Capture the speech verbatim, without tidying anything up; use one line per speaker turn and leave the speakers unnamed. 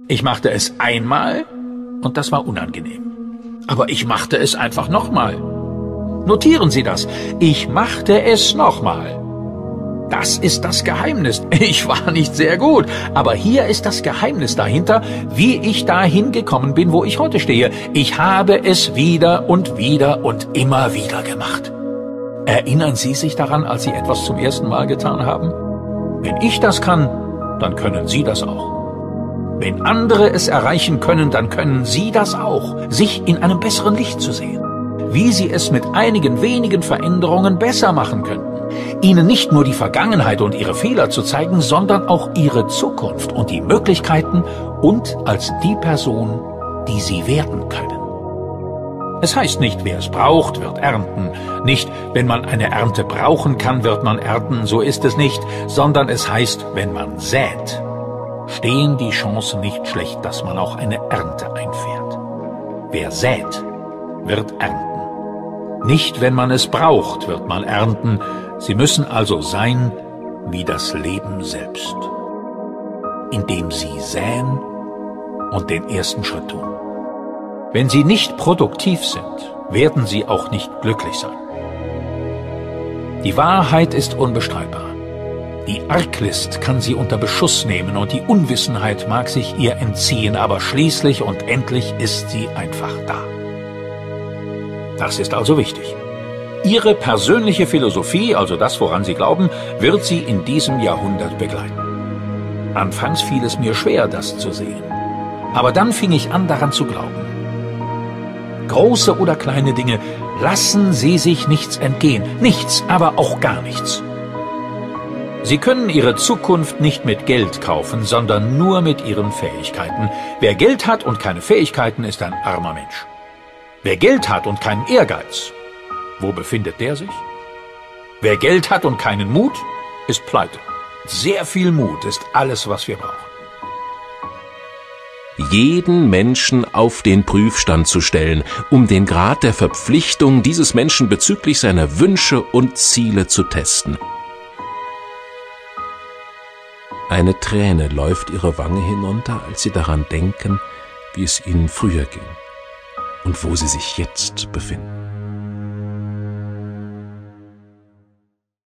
Ich machte es einmal und das war unangenehm. Aber ich machte es einfach nochmal. Notieren Sie das. Ich machte es nochmal. Das ist das Geheimnis. Ich war nicht sehr gut, aber hier ist das Geheimnis dahinter, wie ich dahin gekommen bin, wo ich heute stehe. Ich habe es wieder und wieder und immer wieder gemacht. Erinnern Sie sich daran, als Sie etwas zum ersten Mal getan haben? Wenn ich das kann, dann können Sie das auch. Wenn andere es erreichen können, dann können Sie das auch, sich in einem besseren Licht zu sehen. Wie Sie es mit einigen wenigen Veränderungen besser machen könnten. Ihnen nicht nur die Vergangenheit und ihre Fehler zu zeigen, sondern auch ihre Zukunft und die Möglichkeiten und als die Person, die sie werden können. Es heißt nicht, wer es braucht, wird ernten. Nicht, wenn man eine Ernte brauchen kann, wird man ernten. So ist es nicht, sondern es heißt, wenn man sät, stehen die Chancen nicht schlecht, dass man auch eine Ernte einfährt. Wer sät, wird ernten. Nicht, wenn man es braucht, wird man ernten. Sie müssen also sein wie das Leben selbst, indem Sie säen und den ersten Schritt tun. Wenn Sie nicht produktiv sind, werden Sie auch nicht glücklich sein. Die Wahrheit ist unbestreitbar. Die Arglist kann Sie unter Beschuss nehmen und die Unwissenheit mag sich ihr entziehen, aber schließlich und endlich ist sie einfach da. Das ist also wichtig. Ihre persönliche Philosophie, also das, woran Sie glauben, wird Sie in diesem Jahrhundert begleiten. Anfangs fiel es mir schwer, das zu sehen. Aber dann fing ich an, daran zu glauben. Große oder kleine Dinge, lassen Sie sich nichts entgehen. Nichts, aber auch gar nichts. Sie können Ihre Zukunft nicht mit Geld kaufen, sondern nur mit Ihren Fähigkeiten. Wer Geld hat und keine Fähigkeiten, ist ein armer Mensch. Wer Geld hat und keinen Ehrgeiz, wo befindet der sich? Wer Geld hat und keinen Mut, ist pleite. Sehr viel Mut ist alles, was wir brauchen.
Jeden Menschen auf den Prüfstand zu stellen, um den Grad der Verpflichtung dieses Menschen bezüglich seiner Wünsche und Ziele zu testen. Eine Träne läuft ihre Wange hinunter, als sie daran denken, wie es ihnen früher ging und wo sie sich jetzt befinden.